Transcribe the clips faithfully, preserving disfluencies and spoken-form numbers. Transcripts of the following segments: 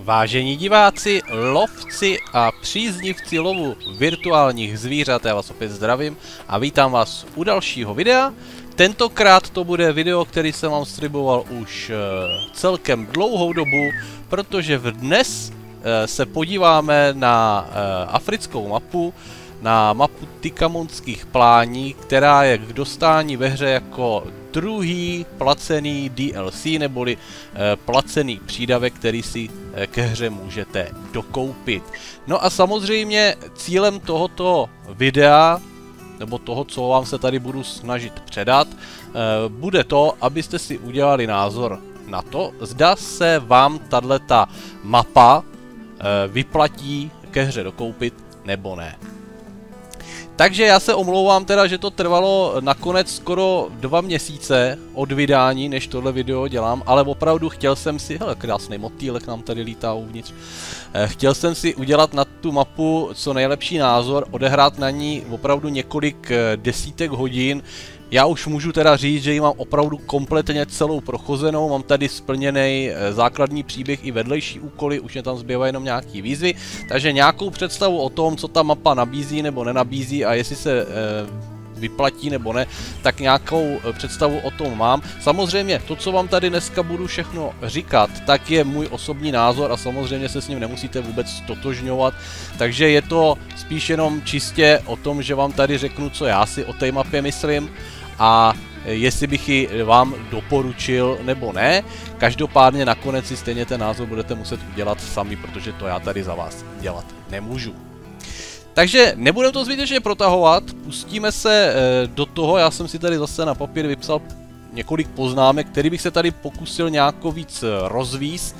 Vážení diváci, lovci a příznivci lovu virtuálních zvířat, já vás opět zdravím a vítám vás u dalšího videa. Tentokrát to bude video, který jsem vám sliboval už uh, celkem dlouhou dobu, protože v dnes uh, se podíváme na uh, africkou mapu, na mapu Tikamonských plání, která je k dostání ve hře jako druhý placený D L C, neboli e, placený přídavek, který si e, ke hře můžete dokoupit. No a samozřejmě cílem tohoto videa, nebo toho, co vám se tady budu snažit předat, e, bude to, abyste si udělali názor na to, zda se vám tato mapa e, vyplatí ke hře dokoupit, nebo ne. Takže já se omlouvám teda, že to trvalo nakonec skoro dva měsíce od vydání, než tohle video dělám, ale opravdu chtěl jsem si, hele, krásný motýlek nám tady lítá uvnitř, chtěl jsem si udělat na tu mapu co nejlepší názor, odehrát na ní opravdu několik desítek hodin. Já už můžu teda říct, že ji mám opravdu kompletně celou prochozenou, mám tady splněný základní příběh i vedlejší úkoly, už mě tam zbývají jenom nějaký výzvy, takže nějakou představu o tom, co ta mapa nabízí nebo nenabízí a jestli se e, vyplatí nebo ne, tak nějakou představu o tom mám. Samozřejmě to, co vám tady dneska budu všechno říkat, tak je můj osobní názor a samozřejmě se s ním nemusíte vůbec stotožňovat, takže je to spíš jenom čistě o tom, že vám tady řeknu, co já si o té mapě myslím a jestli bych ji vám doporučil nebo ne. Každopádně nakonec si stejně ten názor budete muset udělat sami, protože to já tady za vás dělat nemůžu. Takže nebudeme to zbytečně protahovat, pustíme se e, do toho, já jsem si tady zase na papír vypsal několik poznámek, který bych se tady pokusil nějako víc rozvíst.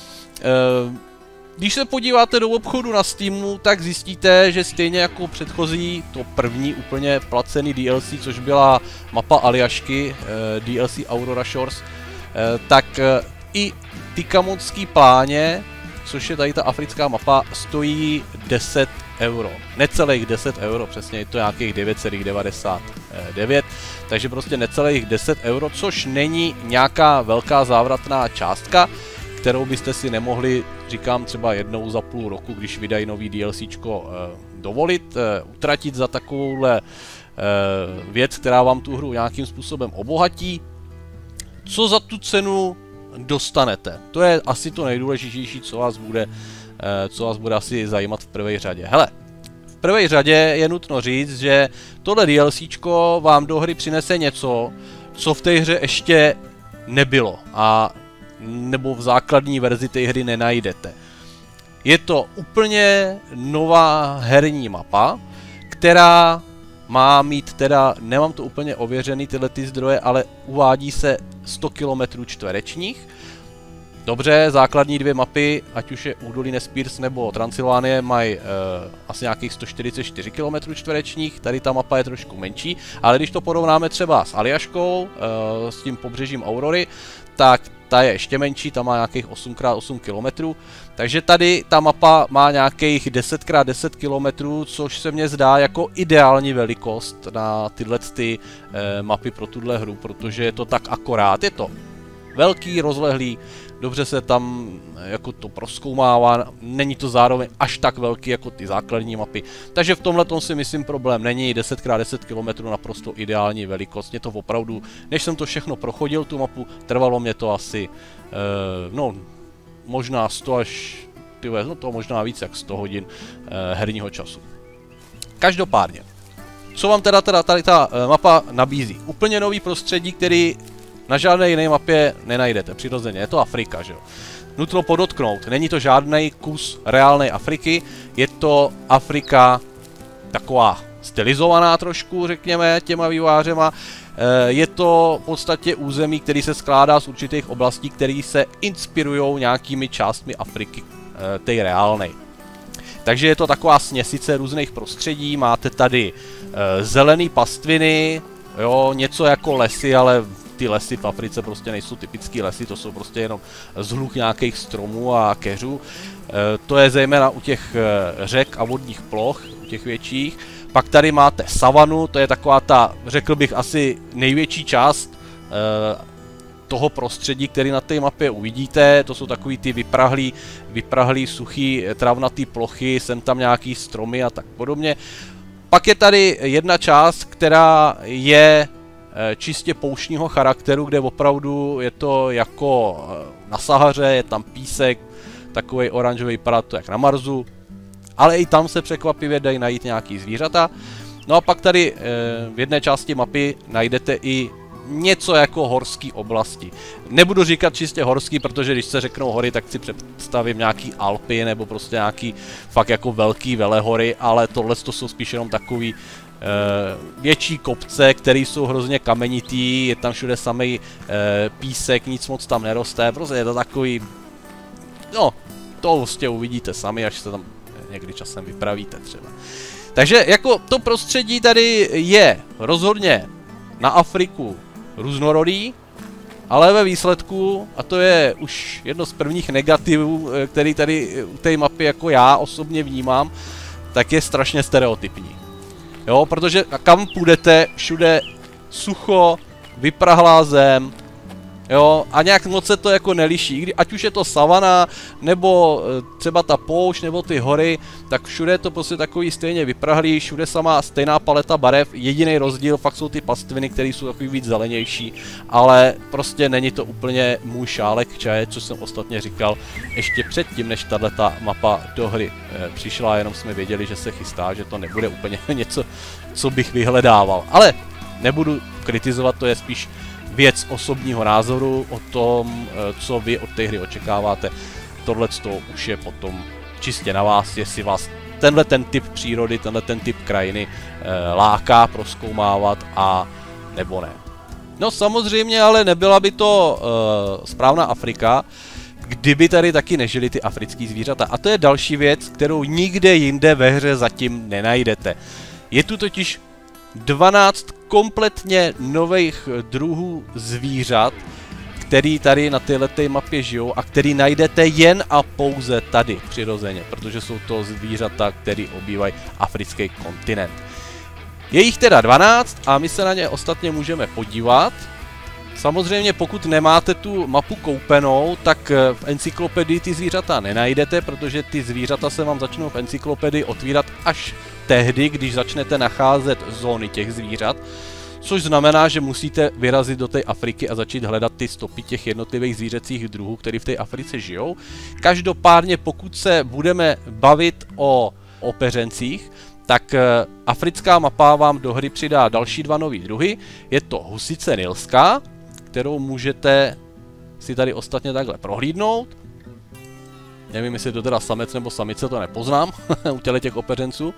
E, Když se podíváte do obchodu na Steamu, tak zjistíte, že stejně jako předchozí, to první úplně placený D L C, což byla mapa Aljašky, eh, D L C Aurora Shores, eh, tak eh, i Tikamonský pláně, což je tady ta africká mapa, stojí deset euro. Necelých deset euro, přesně je to nějakých devět celá devadesát devět, takže prostě necelých deset euro, což není nějaká velká závratná částka, kterou byste si nemohli, říkám, třeba jednou za půl roku, když vydají nový DLCčko, eh, dovolit, eh, utratit za takovouhle eh, věc, která vám tu hru nějakým způsobem obohatí. Co za tu cenu dostanete? To je asi to nejdůležitější, co vás bude, eh, co vás bude asi zajímat v prvé řadě. Hele, v prvé řadě je nutno říct, že tohle DLCčko vám do hry přinese něco, co v té hře ještě nebylo a nebo v základní verzi té hry nenajdete. Je to úplně nová herní mapa, která má mít teda, nemám to úplně ověřený tyhle ty zdroje, ale uvádí se sto kilometrů čtverečních. Dobře, základní dvě mapy, ať už je Údolí Nespírs nebo Transylvánie, mají e, asi nějakých sto čtyřicet čtyři kilometrů čtverečních, tady ta mapa je trošku menší, ale když to porovnáme třeba s Aljaškou, e, s tím pobřežím Aurory, tak ta je ještě menší, ta má nějakých osm krát osm kilometrů, takže tady ta mapa má nějakých deset krát deset kilometrů, což se mně zdá jako ideální velikost na tyhle ty, e, mapy pro tuhle hru, protože je to tak akorát, je to velký, rozlehlý, dobře se tam jako to prozkoumává, není to zároveň až tak velký jako ty základní mapy, takže v tomhletom si myslím problém není, deset krát deset kilometrů naprosto ideální velikost, mě to opravdu, než jsem to všechno prochodil tu mapu, trvalo mě to asi, eh, no možná sto až, tyhle, no to možná víc jak sto hodin eh, herního času. Každopádně, co vám teda, teda tady ta eh, mapa nabízí? Úplně nový prostředí, který na žádné jiné mapě nenajdete, přirozeně, je to Afrika, že jo. Nutno podotknout, není to žádný kus reálné Afriky, je to Afrika taková stylizovaná trošku, řekněme, těma vývojářema. Je to v podstatě území, který se skládá z určitých oblastí, které se inspirují nějakými částmi Afriky, té reálnej. Takže je to taková směsice různých prostředí, máte tady zelený pastviny, jo, něco jako lesy, ale ty lesy v Africe prostě nejsou typický lesy, to jsou prostě jenom zhluk nějakých stromů a keřů. E, to je zejména u těch e, řek a vodních ploch, u těch větších. Pak tady máte savanu, to je taková ta, řekl bych, asi největší část e, toho prostředí, který na té mapě uvidíte. To jsou takový ty vyprahlý, vyprahlý suchý travnatý plochy, sem tam nějaký stromy a tak podobně. Pak je tady jedna část, která je čistě pouštního charakteru, kde opravdu je to jako na Sahaře, je tam písek, takový oranžový, vypadá to jak na Marsu, ale i tam se překvapivě dají najít nějaký zvířata. No a pak tady v jedné části mapy najdete i něco jako horský oblasti. Nebudu říkat čistě horský, protože když se řeknou hory, tak si představím nějaký Alpy nebo prostě nějaký fakt jako velký velehory, ale tohle to jsou spíš jenom takový Uh, větší kopce, které jsou hrozně kamenitý, je tam všude samý uh, písek, nic moc tam neroste, prostě je to takový, no, to vlastně uvidíte sami, až se tam někdy časem vypravíte třeba. Takže jako to prostředí tady je rozhodně na Afriku různorodý, ale ve výsledku, a to je už jedno z prvních negativů, který tady u té mapy jako já osobně vnímám, tak je strašně stereotypní. Jo, protože kam půjdete, všude sucho, vyprahlá zem, jo, a nějak moc se to jako neliší. Ať už je to savana, nebo třeba ta poušť, nebo ty hory, tak všude je to prostě takový stejně vyprahlý, všude sama stejná paleta barev, jediný rozdíl fakt jsou ty pastviny, které jsou takový víc zelenější, ale prostě není to úplně můj šálek čaje, co jsem ostatně říkal ještě předtím, než tato mapa do hry e, přišla, jenom jsme věděli, že se chystá, že to nebude úplně něco, co bych vyhledával, ale nebudu kritizovat, to je spíš věc osobního názoru o tom, co vy od té hry očekáváte. Tohle už je potom čistě na vás, jestli vás tenhle ten typ přírody, tenhle ten typ krajiny e, láká prozkoumávat a nebo ne. No samozřejmě, ale nebyla by to e, správná Afrika, kdyby tady taky nežili ty africký zvířata. A to je další věc, kterou nikde jinde ve hře zatím nenajdete. Je tu totiž dvanáct kompletně nových druhů zvířat, který tady na této mapě žijou a který najdete jen a pouze tady přirozeně, protože jsou to zvířata, které obývají africký kontinent. Je jich teda dvanáct a my se na ně ostatně můžeme podívat. Samozřejmě pokud nemáte tu mapu koupenou, tak v encyklopedii ty zvířata nenajdete, protože ty zvířata se vám začnou v encyklopedii otvírat až tehdy, když začnete nacházet zóny těch zvířat, což znamená, že musíte vyrazit do té Afriky a začít hledat ty stopy těch jednotlivých zvířecích druhů, které v té Africe žijou. Každopádně pokud se budeme bavit o opeřencích, tak africká mapa vám do hry přidá další dva nový druhy. Je to husice nilská, kterou můžete si tady ostatně takhle prohlídnout. Nevím, jestli je to teda samec nebo samice, to nepoznám u těch opeřenců.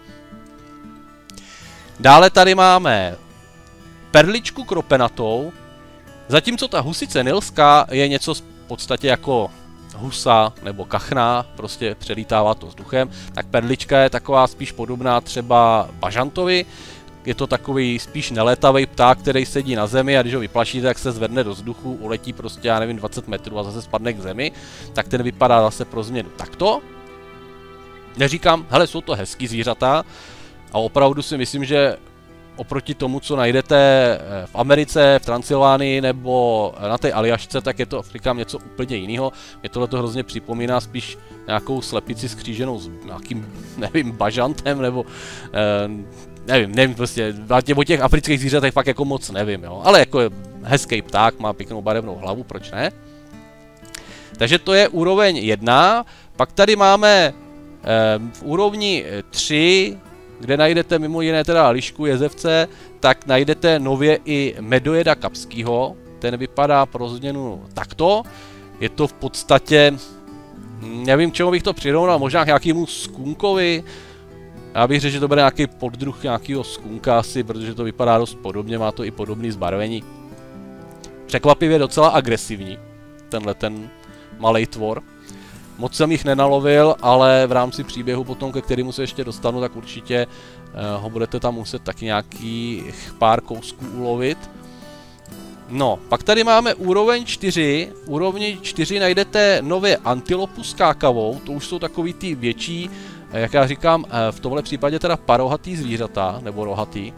Dále tady máme perličku kropenatou, zatímco ta husice nilská je něco v podstatě jako husa nebo kachna, prostě přelítává to vzduchem, tak perlička je taková spíš podobná třeba bažantovi. Je to takový spíš nelétavý pták, který sedí na zemi a když ho vyplašíte, tak se zvedne do vzduchu, uletí prostě, já nevím, dvacet metrů a zase spadne k zemi, tak ten vypadá zase pro změnu takto. Neříkám, hele, jsou to hezký zvířata a opravdu si myslím, že oproti tomu, co najdete v Americe, v Transylvánii nebo na té Aljašce, tak je to Afrika něco úplně jiného. Mě tohle to hrozně připomíná spíš nějakou slepici skříženou s nějakým, nevím, bažantem nebo eh, nevím, nevím prostě, o těch afrických zvířatech fakt jako moc nevím, jo. Ale jako je hezký pták, má pěknou barevnou hlavu, proč ne? Takže to je úroveň jedna, pak tady máme eh, v úrovni tři, kde najdete mimo jiné teda lišku jezevce, tak najdete nově i medojeda kapskýho. Ten vypadá pro změnu takto. Je to v podstatě, nevím čemu bych to přirovnal, možná k nějakému skunkovi. Já bych řekl, že to bude nějaký poddruh nějakého skunka asi, protože to vypadá dost podobně, má to i podobný zbarvení. Překvapivě docela agresivní, tenhle ten malej tvor. Moc jsem jich nenalovil, ale v rámci příběhu potom, ke kterému se ještě dostanu, tak určitě uh, ho budete tam muset taky nějakých pár kousků ulovit. No, pak tady máme úroveň čtyři. V úrovni čtyři najdete nově antilopu skákavou, to už jsou takový ty větší, jak já říkám, v tomhle případě teda parohatý zvířata, nebo rohatý.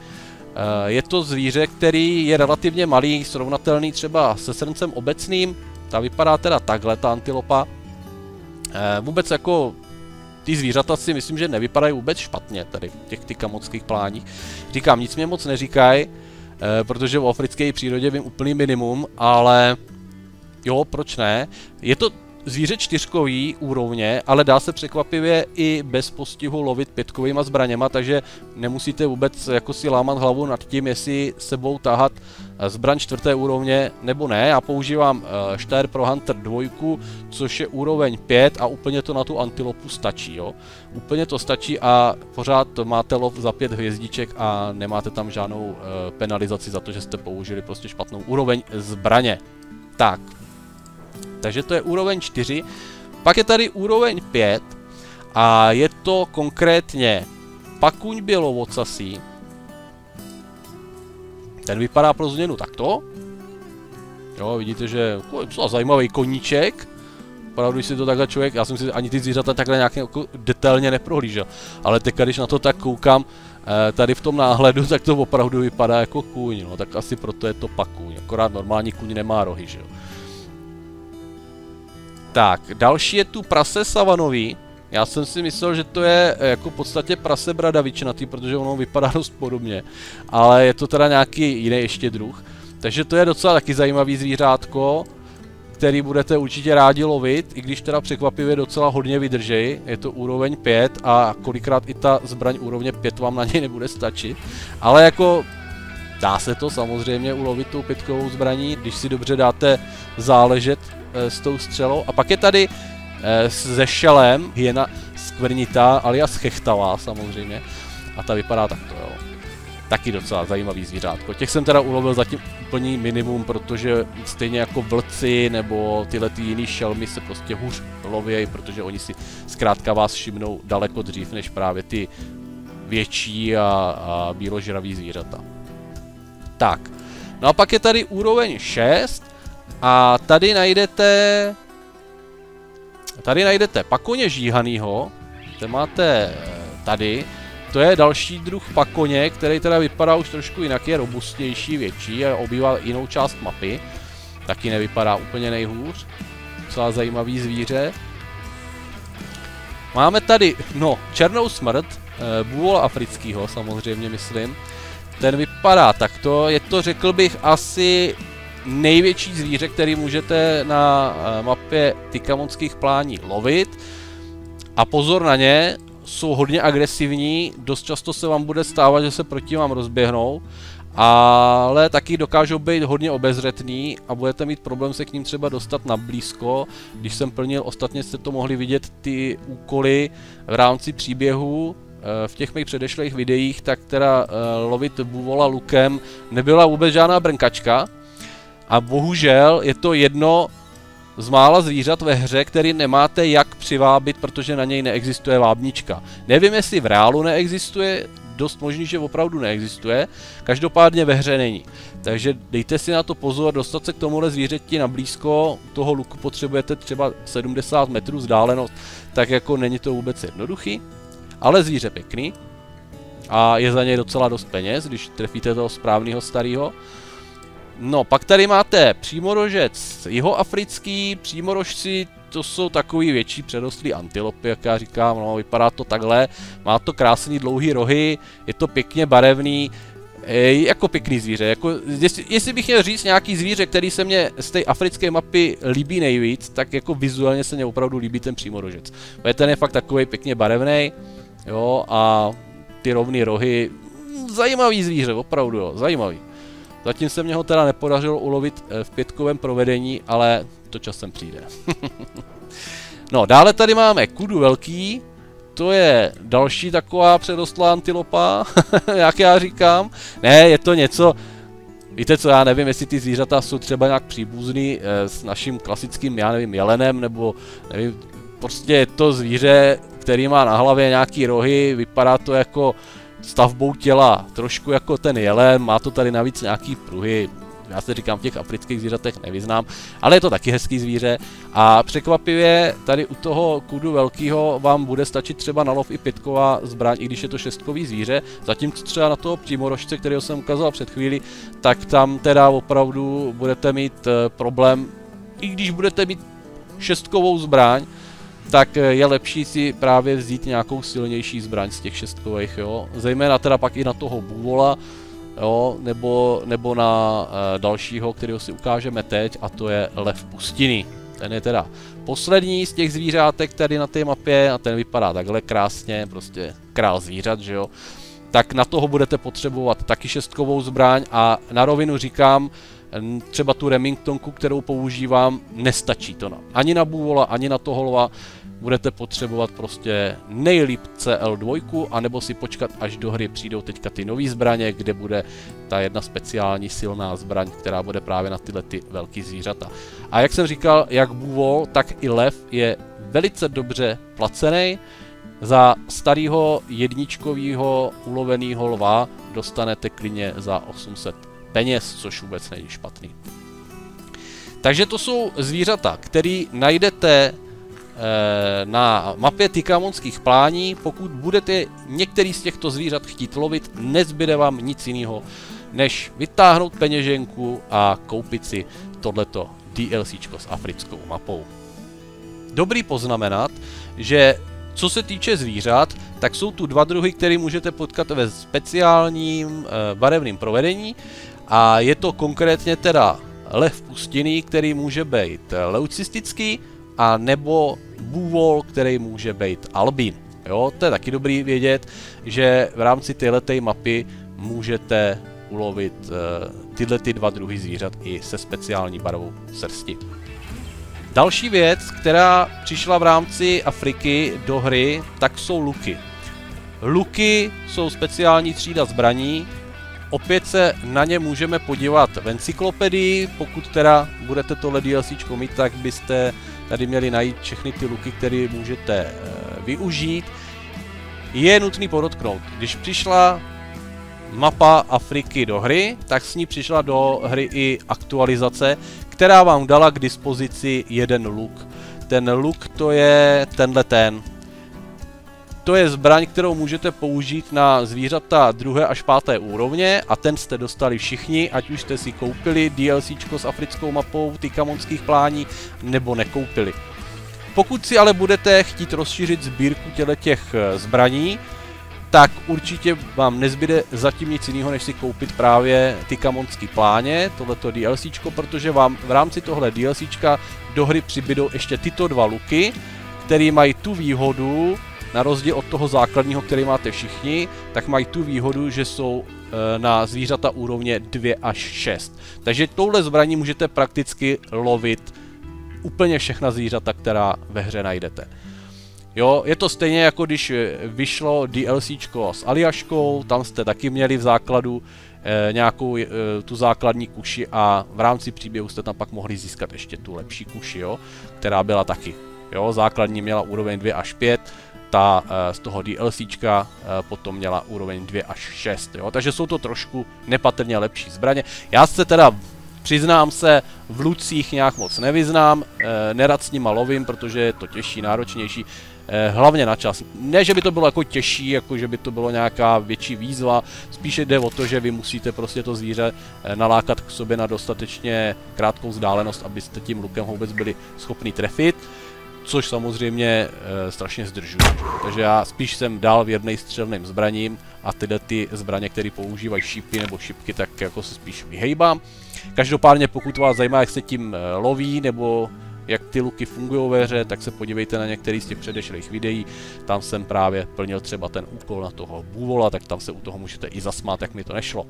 Je to zvíře, který je relativně malý, srovnatelný třeba se srncem obecným. Ta vypadá teda takhle, ta antilopa. Vůbec jako ty zvířata si myslím, že nevypadají vůbec špatně tady v těch tykamonských pláních. Říkám, nic mě moc neříkají, protože v africké přírodě vím úplný minimum, ale jo, proč ne? Je to zvíře čtyřkový úrovně, ale dá se překvapivě i bez postihu lovit pětkovýma zbraněma, takže nemusíte vůbec jako si lámat hlavu nad tím, jestli sebou tahat zbraň čtvrté úrovně nebo ne. Já používám Steyr Pro Hunter dva, což je úroveň pět a úplně to na tu antilopu stačí, jo. Úplně to stačí a pořád máte lov za pět hvězdiček a nemáte tam žádnou penalizaci za to, že jste použili prostě špatnou úroveň zbraně. Tak. Takže to je úroveň čtyři, pak je tady úroveň pět a je to konkrétně pakuň bělovocasí. Ten vypadá pro změnu takto. Jo, vidíte, že je zajímavý koníček. Opravdu, když si to takhle člověk, já jsem si ani ty zvířata takhle nějak jako detailně neprohlížel. Ale teď, když na to tak koukám tady v tom náhledu, tak to opravdu vypadá jako kůň, no, tak asi proto je to pakuň. Akorát normální kůň nemá rohy, že jo. Tak, další je tu prase savanový. Já jsem si myslel, že to je jako v podstatě prase bradavičnatý, protože ono vypadá dost podobně. Ale je to teda nějaký jiný ještě druh. Takže to je docela taky zajímavý zvířátko, který budete určitě rádi lovit, i když teda překvapivě docela hodně vydrží. Je to úroveň pět a kolikrát i ta zbraň úrovně pět vám na něj nebude stačit. Ale jako dá se to samozřejmě ulovit tou pětkovou zbraní, když si dobře dáte záležet s tou střelou. A pak je tady e, se šelem hyena skvrnitá alias chechtavá samozřejmě. A ta vypadá takto, jo. Taky docela zajímavý zvířátko. Těch jsem teda ulovil zatím úplný minimum, protože stejně jako vlci nebo tyhle ty jiný šelmy se prostě hůř lovějí, protože oni si zkrátka vás všimnou daleko dřív než právě ty větší a, a bíložravý zvířata. Tak, no a pak je tady úroveň šest. A tady najdete, tady najdete pakoně žíhanýho, ten máte tady, to je další druh pakoně, který teda vypadá už trošku jinak, je robustnější, větší a obývá jinou část mapy, taky nevypadá úplně nejhůř, docela zajímavý zvíře. Máme tady, no, černou smrt, bůvola afrického samozřejmě myslím, ten vypadá takto, je to řekl bych asi největší zvíře, který můžete na mapě tykamonských plání lovit. A pozor na ně, jsou hodně agresivní, dost často se vám bude stávat, že se proti vám rozběhnou, ale taky dokážou být hodně obezřetný a budete mít problém se k ním třeba dostat na blízko. Když jsem plnil, ostatně jste to mohli vidět ty úkoly v rámci příběhu v těch mých předešlých videích, tak teda lovit bůvola lukem nebyla vůbec žádná brnkačka. A bohužel je to jedno z mála zvířat ve hře, který nemáte jak přivábit, protože na něj neexistuje vábnička. Nevím, jestli v reálu neexistuje, dost možný, že opravdu neexistuje, každopádně ve hře není. Takže dejte si na to pozor, dostat se k tomuhle zvířeti na blízko, toho luku potřebujete třeba sedmdesát metrů vzdálenost, tak jako není to vůbec jednoduchý, ale zvíře pěkný a je za něj docela dost peněz, když trefíte toho správného starého. No, pak tady máte přímorožec jihoafrický, přímorožci, to jsou takový větší předostlý antilopy, jak já říkám, no, vypadá to takhle, má to krásný dlouhý rohy, je to pěkně barevný, e, jako pěkný zvíře, jako, jestli, jestli bych měl říct nějaký zvíře, který se mně z té africké mapy líbí nejvíc, tak jako vizuálně se mně opravdu líbí ten přímorožec. Ten je fakt takový pěkně barevný, jo, a ty rovný rohy, zajímavý zvíře, opravdu, jo, zajímavý. Zatím se mě ho teda nepodařilo ulovit v pětkovém provedení, ale to časem přijde. No, dále tady máme kudu velký, to je další taková předostlá antilopa, jak já říkám. Ne, je to něco, víte co, já nevím, jestli ty zvířata jsou třeba nějak příbuzný eh, s naším klasickým, já nevím, jelenem, nebo nevím, prostě je to zvíře, který má na hlavě nějaký rohy, vypadá to jako stavbou těla, trošku jako ten jelen, má to tady navíc nějaký pruhy, já se říkám v těch afrických zvířatech nevyznám, ale je to taky hezký zvíře a překvapivě tady u toho kudu velkého vám bude stačit třeba na lov i pětková zbraň, i když je to šestkový zvíře, zatímco třeba na toho přímorožce, kterého jsem ukázal před chvíli, tak tam teda opravdu budete mít e, problém, i když budete mít šestkovou zbraň, tak je lepší si právě vzít nějakou silnější zbraň z těch šestkových, jo, zejména teda pak i na toho bůvola, jo, nebo, nebo na e, dalšího, kterého si ukážeme teď, a to je lev pustiny. Ten je teda poslední z těch zvířátek tady na té mapě a ten vypadá takhle krásně, prostě král zvířat, že jo. Tak na toho budete potřebovat taky šestkovou zbraň a na rovinu říkám, třeba tu Remingtonku, kterou používám, nestačí to na, ani na bůvola, ani na toho lva. Budete potřebovat prostě nejlíp C L dva, anebo si počkat, až do hry přijdou teďka ty nové zbraně, kde bude ta jedna speciální silná zbraň, která bude právě na tyhle ty velký zvířata. A jak jsem říkal, jak bůvol, tak i lev je velice dobře placený. Za starého jedničkového uloveného lva dostanete klidně za osm set peněz, což vůbec není špatný. Takže to jsou zvířata, které najdete na mapě Tykamonských plání. Pokud budete některý z těchto zvířat chtít lovit, nezbyde vám nic jiného, než vytáhnout peněženku a koupit si tohleto DLCčko s africkou mapou. Dobrý poznamenat, že co se týče zvířat, tak jsou tu dva druhy, které můžete potkat ve speciálním e, barevném provedení a je to konkrétně teda lev pustiny, který může být leucistický, a nebo bůvol, který může být albín. Jo, to je taky dobrý vědět, že v rámci téhleté mapy můžete ulovit uh, tyhle ty dva druhy zvířat i se speciální barvou srsti. Další věc, která přišla v rámci Afriky do hry, tak jsou luky. Luky jsou speciální třída zbraní. Opět se na ně můžeme podívat v encyklopedii, pokud teda budete tohle DLCčko mít, tak byste tady měli najít všechny ty luky, které můžete e, využít. Je nutný podotknout, když přišla mapa Afriky do hry, tak s ní přišla do hry i aktualizace, která vám dala k dispozici jeden luk. Ten luk to je tenhle ten. To je zbraň, kterou můžete použít na zvířata druhé až páté úrovně a ten jste dostali všichni, ať už jste si koupili DLCčko s africkou mapou Tykamonských plání nebo nekoupili. Pokud si ale budete chtít rozšířit sbírku těch zbraní, tak určitě vám nezbyde zatím nic jiného, než si koupit právě Tykamonský pláně, tohleto DLCčko, protože vám v rámci tohle DLCčka do hry přibydou ještě tyto dva luky, které mají tu výhodu, na rozdíl od toho základního, který máte všichni, tak mají tu výhodu, že jsou e, na zvířata úrovně dvě až šest. Takže touhle zbraní můžete prakticky lovit úplně všechna zvířata, která ve hře najdete. Jo, je to stejně jako když vyšlo DLCčko s Aljaškou, tam jste taky měli v základu e, nějakou e, tu základní kuši a v rámci příběhu jste tam pak mohli získat ještě tu lepší kuši, jo, která byla taky. Jo, základní měla úroveň dvě až pět, ta z toho DLCčka potom měla úroveň dvě až šest, jo? Takže jsou to trošku nepatrně lepší zbraně. Já se teda, přiznám se, v lucích nějak moc nevyznám, nerad s nima lovím, protože je to těžší, náročnější, hlavně na čas. Ne, že by to bylo jako těžší, jako že by to bylo nějaká větší výzva, spíše jde o to, že vy musíte prostě to zvíře nalákat k sobě na dostatečně krátkou vzdálenost, abyste tím lukem vůbec byli schopni trefit. Což samozřejmě e, strašně zdržuje. Takže já spíš jsem dál věrnej střelným zbraním a tyhle ty zbraně, které používají šípy nebo šipky, tak jako se spíš vyhejbám. Každopádně pokud vás zajímá, jak se tím e, loví nebo jak ty luky fungují ve hře, tak se podívejte na některý z těch předešlých videí. Tam jsem právě plnil třeba ten úkol na toho bůvola, tak tam se u toho můžete i zasmát, jak mi to nešlo.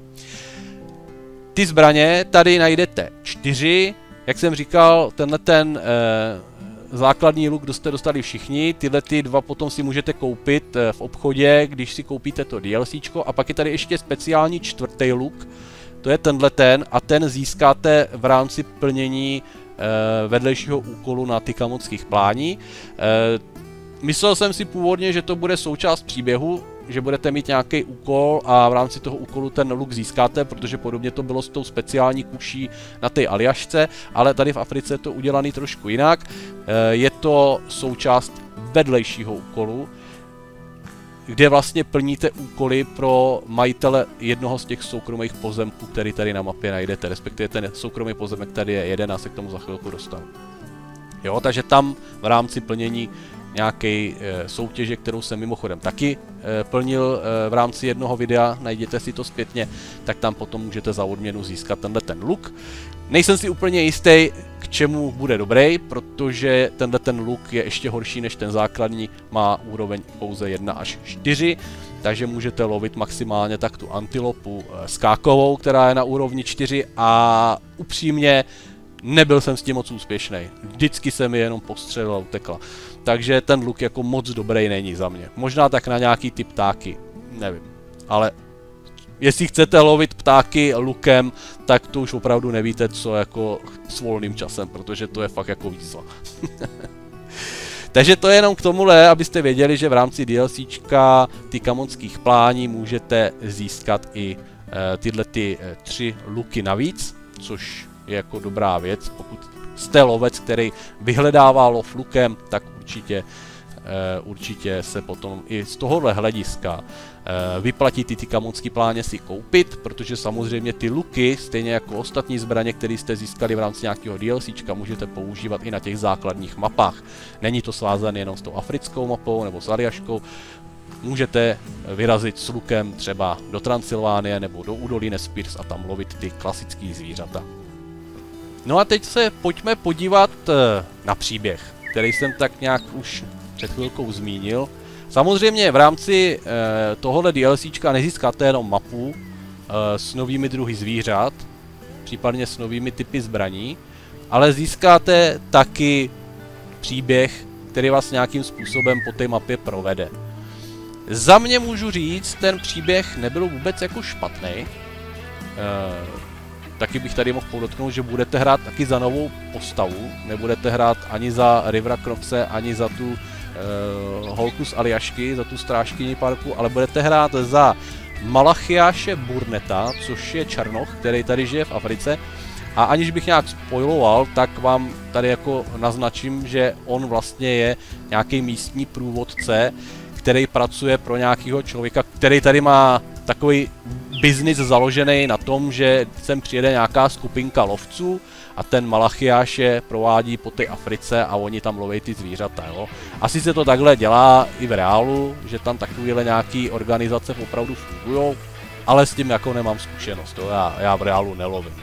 Ty zbraně tady najdete čtyři. Jak jsem říkal, tenhle ten e, základní luk jste dostali všichni, tyhle ty dva potom si můžete koupit v obchodě, když si koupíte to DLCčko a pak je tady ještě speciální čtvrtý luk, to je tenhle ten a ten získáte v rámci plnění e, vedlejšího úkolu na Tykamonských plání. E, myslel jsem si původně, že to bude součást příběhu, že budete mít nějaký úkol a v rámci toho úkolu ten luk získáte, protože podobně to bylo s tou speciální kuší na té Aljašce, ale tady v Africe je to udělaný trošku jinak. Je to součást vedlejšího úkolu, kde vlastně plníte úkoly pro majitele jednoho z těch soukromých pozemků, který tady na mapě najdete, respektive ten soukromý pozemek tady je jeden a se k tomu za chvilku dostanu. Jo, takže tam v rámci plnění nějaké e, soutěže, kterou jsem mimochodem taky e, plnil e, v rámci jednoho videa, najděte si to zpětně, tak tam potom můžete za odměnu získat tenhle ten luk. Nejsem si úplně jistý, k čemu bude dobrý, protože tenhle ten luk je ještě horší než ten základní, má úroveň pouze jedna až čtyři, takže můžete lovit maximálně tak tu antilopu e, skákovou, která je na úrovni čtyři a upřímně nebyl jsem s tím moc úspěšný. Vždycky se mi jenom postřelila a utekla. Takže ten luk jako moc dobrý není za mě. Možná tak na nějaký ty ptáky, nevím. Ale jestli chcete lovit ptáky lukem, tak to už opravdu nevíte, co jako s volným časem, protože to je fakt jako výzva. Takže to je jenom k tomuhle, abyste věděli, že v rámci DLCčka ty kamonských plání můžete získat i e, tyhle ty e, tři luky navíc, což je jako dobrá věc. Pokud jste lovec, který vyhledává lov lukem, tak určitě, uh, určitě se potom i z tohohle hlediska uh, vyplatí ty, ty kamonský pláně si koupit, protože samozřejmě ty luky, stejně jako ostatní zbraně, které jste získali v rámci nějakého DLCčka, můžete používat i na těch základních mapách. Není to svázané jenom s tou africkou mapou nebo s Aljaškou. Můžete vyrazit s lukem třeba do Transylvánie nebo do údolí Nespers a tam lovit ty klasické zvířata. No a teď se pojďme podívat na příběh, který jsem tak nějak už před chvilkou zmínil. Samozřejmě v rámci eh, tohohle DLCčka nezískáte jenom mapu eh, s novými druhy zvířat, případně s novými typy zbraní, ale získáte taky příběh, který vás nějakým způsobem po té mapě provede. Za mě můžu říct, ten příběh nebyl vůbec jako špatný. Eh, Taky bych tady mohl podotknout, že budete hrát taky za novou postavu, nebudete hrát ani za Rivera Croxe, ani za tu uh, holku z Aljašky, za tu strážkyni parku, ale budete hrát za Malachiáše Burneta, což je černoch, který tady žije v Africe. A aniž bych nějak spoiloval, tak vám tady jako naznačím, že on vlastně je nějaký místní průvodce, který pracuje pro nějakého člověka, který tady má takový biznis založený na tom, že sem přijede nějaká skupinka lovců a ten Malachiáš je provádí po té Africe a oni tam loví ty zvířata, jo. Asi se to takhle dělá i v reálu, že tam takovéhle nějaký organizace opravdu fungují, ale s tím jako nemám zkušenost, jo. Já, já v reálu nelovím.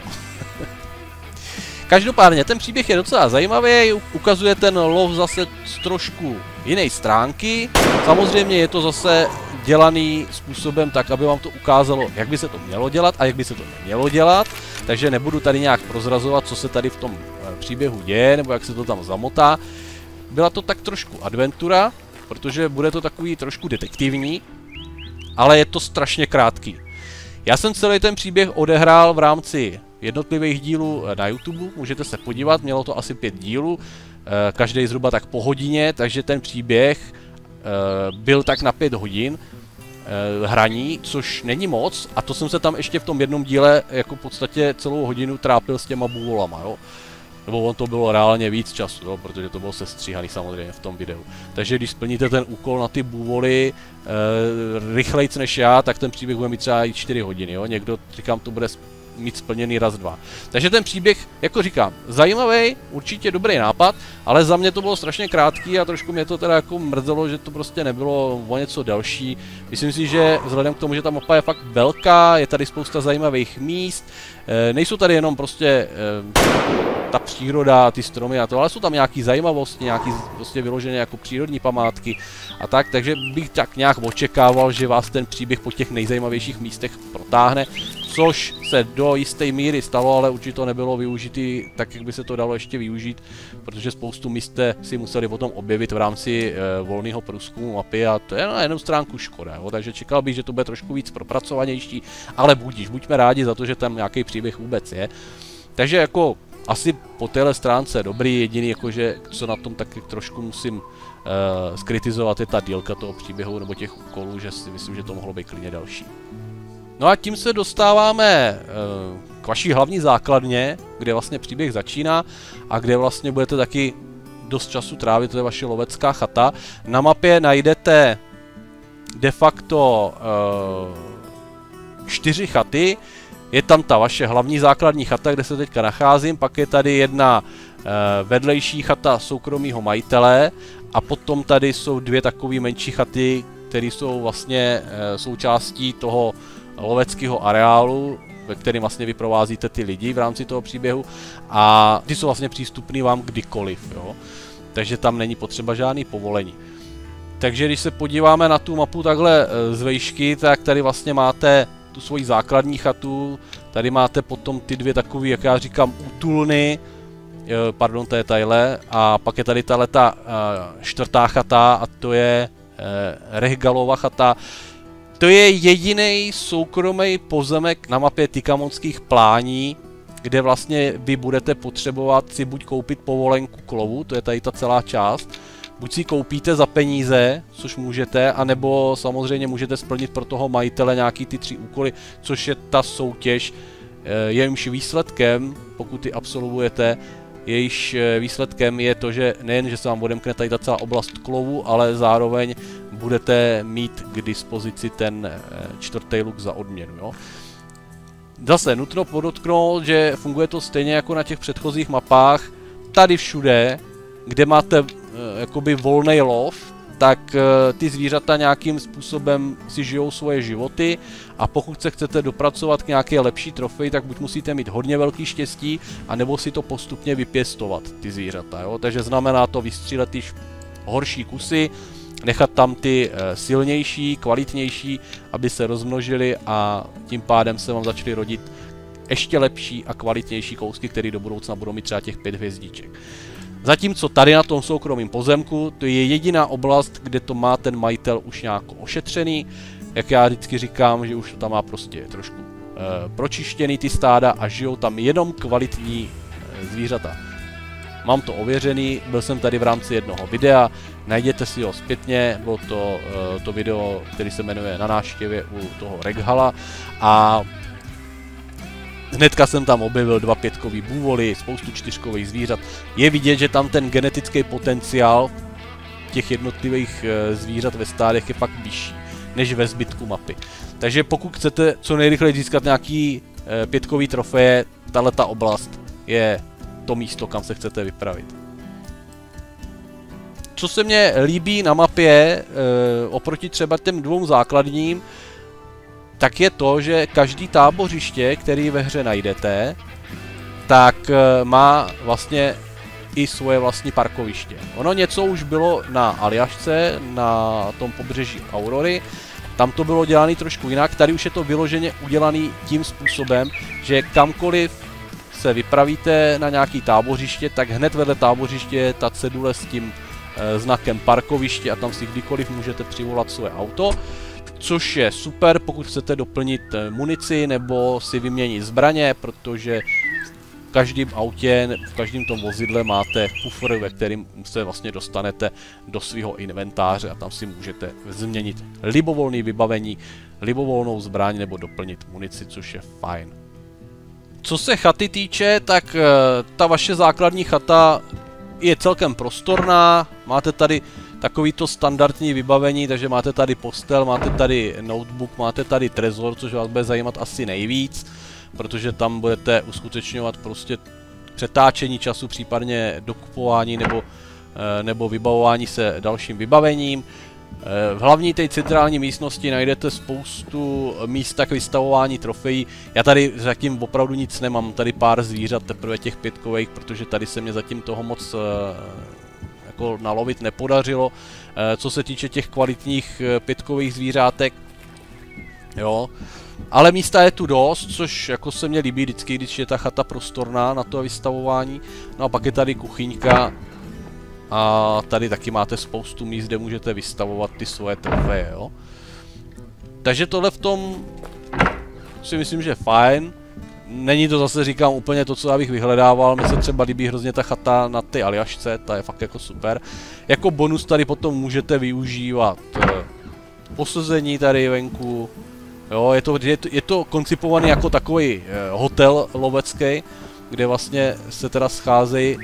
Každopádně ten příběh je docela zajímavý, ukazuje ten lov zase z trošku jiné stránky. Samozřejmě je to zase dělaný způsobem tak, aby vám to ukázalo, jak by se to mělo dělat a jak by se to nemělo dělat. Takže nebudu tady nějak prozrazovat, co se tady v tom příběhu děje, nebo jak se to tam zamotá. Byla to tak trošku adventura, protože bude to takový trošku detektivní, ale je to strašně krátký. Já jsem celý ten příběh odehrál v rámci jednotlivých dílů na YouTube, můžete se podívat, mělo to asi pět dílů, každý zhruba tak po hodině, takže ten příběh byl tak na pět hodin hraní, což není moc, a to jsem se tam ještě v tom jednom díle jako v podstatě celou hodinu trápil s těma buvolama, jo. Nebo on to bylo reálně víc času, jo, protože to bylo sestříhaný samozřejmě v tom videu. Takže když splníte ten úkol na ty buvoly e, rychlejc než já, tak ten příběh bude mít třeba i čtyři hodiny, jo. Někdo, říkám, to bude mít splněný raz, dva. Takže ten příběh, jako říkám, zajímavý, určitě dobrý nápad, ale za mě to bylo strašně krátký a trošku mě to teda jako mrzelo, že to prostě nebylo o něco delší. Myslím si, že vzhledem k tomu, že ta mapa je fakt velká, je tady spousta zajímavých míst, e, nejsou tady jenom prostě e, ta příroda, ty stromy a to, ale jsou tam nějaký zajímavosti, nějaký prostě vyložené jako přírodní památky a tak, takže bych tak nějak očekával, že vás ten příběh po těch nejzajímavějších místech protáhne, což se do jisté míry stalo, ale určitě to nebylo využitý tak, jak by se to dalo ještě využít, protože spoustu míst jste si museli potom objevit v rámci e, volného průzkumu mapy a to je na jednu stránku škoda, jo? Takže čekal bych, že to bude trošku víc propracovanější, ale budíš, buďme rádi za to, že tam nějaký příběh vůbec je. Takže jako asi po téhle stránce dobrý, jediný jakože, co na tom taky trošku musím uh, skritizovat, je ta dílka toho příběhu nebo těch úkolů, že si myslím, že to mohlo být klidně další. No a tím se dostáváme uh, k vaší hlavní základně, kde vlastně příběh začíná a kde vlastně budete taky dost času trávit, to je vaše lovecká chata. Na mapě najdete de facto uh, čtyři chaty. Je tam ta vaše hlavní základní chata, kde se teďka nacházím, pak je tady jedna uh, vedlejší chata soukromého majitele a potom tady jsou dvě takové menší chaty, které jsou vlastně uh, součástí toho loveckého areálu, ve kterém vlastně vyprovázíte ty lidi v rámci toho příběhu a ty jsou vlastně přístupný vám kdykoliv, jo. Takže tam není potřeba žádný povolení. Takže když se podíváme na tu mapu takhle z vejšky, tak tady vlastně máte tu svoji základní chatu, tady máte potom ty dvě takové, jak já říkám, útulny, pardon, to je tadyhle, a pak je tady tahleta čtvrtá chata a to je Rehgalova chata. To je jediný soukromý pozemek na mapě Tykamonských plání, kde vlastně vy budete potřebovat si buď koupit povolenku k lovu, to je tady ta celá část, buď si koupíte za peníze, což můžete, anebo samozřejmě můžete splnit pro toho majitele nějaký ty tři úkoly, což je ta soutěž, jejímž výsledkem, pokud ty absolvujete, jejíž výsledkem je to, že nejen, že se vám odemkne tady ta celá oblast k lovu, ale zároveň budete mít k dispozici ten čtvrtý luk za odměnu, jo. Zase nutno podotknout, že funguje to stejně jako na těch předchozích mapách. Tady všude, kde máte e, jakoby volný lov, tak e, ty zvířata nějakým způsobem si žijou svoje životy a pokud se chcete dopracovat k nějaké lepší trofeji, tak buď musíte mít hodně velký štěstí, anebo si to postupně vypěstovat, ty zvířata, jo? Takže znamená to vystřílet ty horší kusy, nechat tam ty e, silnější, kvalitnější, aby se rozmnožili a tím pádem se vám začaly rodit ještě lepší a kvalitnější kousky, které do budoucna budou mít třeba těch pět hvězdiček. Zatímco tady na tom soukromém pozemku, to je jediná oblast, kde to má ten majitel už nějak ošetřený. Jak já vždycky říkám, že už to tam má prostě trošku e, pročištěný ty stáda a žijou tam jenom kvalitní e, zvířata. Mám to ověřený, byl jsem tady v rámci jednoho videa, najděte si ho zpětně, bylo to uh, to video, který se jmenuje Na návštěvě u toho Rehgala a hnedka jsem tam objevil dva pětkový bůvoly, spoustu čtyřkových zvířat. Je vidět, že tam ten genetický potenciál těch jednotlivých uh, zvířat ve stádech je fakt vyšší než ve zbytku mapy. Takže pokud chcete co nejrychleji získat nějaký uh, pětkový trofeje, tahleta oblast je to místo, kam se chcete vypravit. Co se mně líbí na mapě, e, oproti třeba těm dvou základním, tak je to, že každý tábořiště, který ve hře najdete, tak e, má vlastně i svoje vlastní parkoviště. Ono něco už bylo na Aljašce, na tom pobřeží Aurory, tam to bylo dělané trošku jinak, tady už je to vyloženě udělané tím způsobem, že kamkoliv se vypravíte na nějaký tábořiště, tak hned vedle tábořiště je ta cedule s tím e, znakem parkoviště a tam si kdykoliv můžete přivolat své auto, což je super, pokud chcete doplnit munici nebo si vyměnit zbraně, protože v každém autě, v každém tom vozidle máte kufr, ve kterým se vlastně dostanete do svého inventáře a tam si můžete změnit libovolné vybavení, libovolnou zbraň nebo doplnit munici, což je fajn. Co se chaty týče, tak e, ta vaše základní chata je celkem prostorná, máte tady takovýto standardní vybavení, takže máte tady postel, máte tady notebook, máte tady trezor, což vás bude zajímat asi nejvíc, protože tam budete uskutečňovat prostě přetáčení času, případně dokupování nebo, e, nebo vybavování se dalším vybavením. V hlavní té centrální místnosti najdete spoustu místa k vystavování trofejí. Já tady zatím opravdu nic nemám, tady pár zvířat, teprve těch pětkových, protože tady se mě zatím toho moc jako nalovit nepodařilo. Co se týče těch kvalitních pětkových zvířátek, jo. Ale místa je tu dost, což jako se mně líbí vždycky, když je ta chata prostorná na to vystavování. No a pak je tady kuchyňka. A tady taky máte spoustu míst, kde můžete vystavovat ty svoje trofeje, jo. Takže tohle v tom si myslím, že je fajn. není to zase, říkám, úplně to, co já bych vyhledával. Mně se třeba líbí hrozně ta chata na ty Aljašce, ta je fakt jako super. Jako bonus tady potom můžete využívat posazení tady venku. Jo, je to, je to, je to koncipovaný jako takový eh, hotel lovecký, kde vlastně se teda scházejí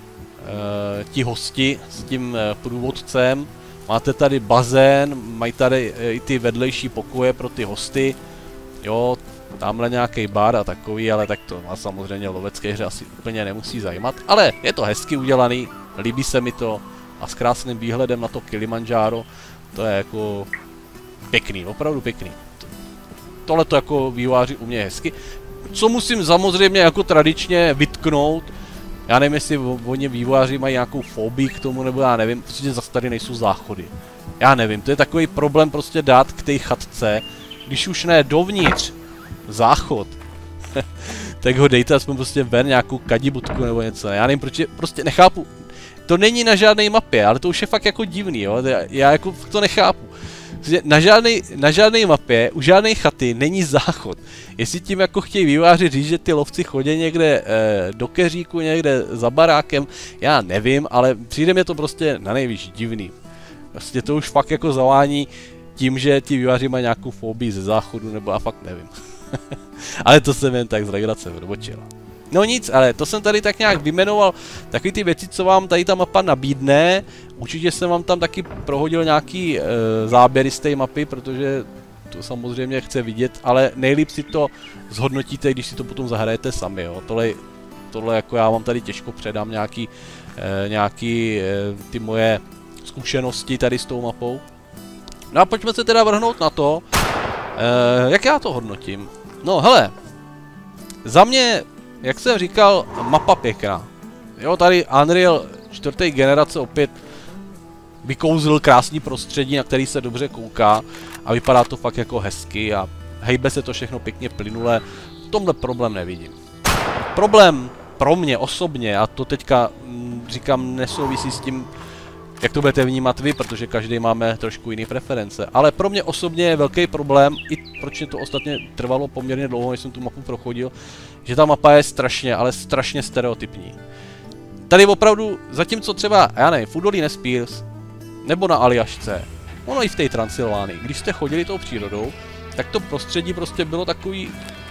eh, ti hosti s tím eh, průvodcem. Máte tady bazén, mají tady eh, i ty vedlejší pokoje pro ty hosty. Jo, tamhle nějaký bar a takový, ale tak to má samozřejmě lovecké hře asi úplně nemusí zajímat. Ale je to hezky udělaný, líbí se mi to a s krásným výhledem na to Kilimanjaro. To je jako pěkný, opravdu pěkný. Tohle to jako vývojáři umějí hezky. Co musím samozřejmě jako tradičně vytknout, já nevím, jestli oni vývojáři mají nějakou fobii k tomu, nebo já nevím, prostě zase tady nejsou záchody. Já nevím, to je takový problém prostě dát k té chatce, když už ne dovnitř záchod, tak ho dejte aspoň prostě ven nějakou kadibutku nebo něco. Já nevím, proč je, prostě nechápu. To není na žádné mapě, ale to už je fakt jako divný, jo, já jako to nechápu. Na žádnej, na žádnej mapě, u žádné chaty není záchod. Jestli tím jako chtějí vývojáři říct, že ty lovci chodí někde eh, do keříku, někde za barákem, já nevím, ale přijde mi to prostě na nejvíc divný. Prostě to už fakt jako zavání tím, že ti vývojáři mají nějakou fobii ze záchodu, nebo já fakt nevím. Ale to jsem jen tak z legrace odbočil. No nic, ale to jsem tady tak nějak vyjmenoval takový ty věci, co vám tady ta mapa nabídne. Určitě jsem vám tam taky prohodil nějaký e, záběry z té mapy, protože to samozřejmě chce vidět, ale nejlíp si to zhodnotíte, když si to potom zahrajete sami, jo. Tohle, tohle jako já vám tady těžko předám nějaký, e, nějaký e, ty moje zkušenosti tady s tou mapou. No a pojďme se teda vrhnout na to, e, jak já to hodnotím. No hele, za mě, jak jsem říkal, mapa pěkná. Jo, tady Unreal čtvrté generace opět vykouzl krásný prostředí, na který se dobře kouká a vypadá to fakt jako hezky a hejbe se to všechno pěkně plynule. V tomhle problém nevidím. Problém pro mě osobně, a to teďka m, říkám, nesouvisí s tím, jak to budete vnímat vy, protože každý máme trošku jiný preference. Ale pro mě osobně je velký problém, i proč mě to ostatně trvalo poměrně dlouho, než jsem tu mapu prochodil, že ta mapa je strašně, ale strašně stereotypní. Tady opravdu, zatímco třeba, já nevím, v Udolí Spears, nebo na Aljašce, ono i v té Transylvánii, když jste chodili tou přírodou, tak to prostředí prostě bylo takový